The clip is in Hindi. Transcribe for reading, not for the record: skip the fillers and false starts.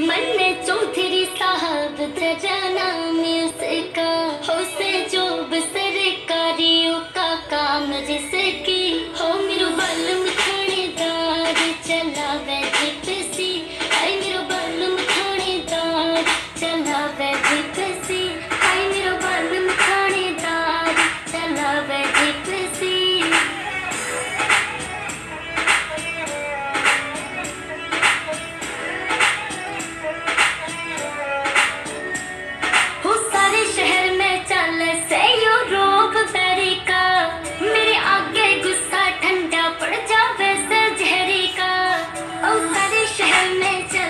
मन में चौधरी साहब तेरा नाम उसका हो से जो सरकारियों का काम जिसकी हो मेरो बालम थानेदार चलावे जिपसी हाय मेरो बालम थानेदार चलावे जिपसी हाय मेरो बालम थानेदार चलावे जिपसी शहर में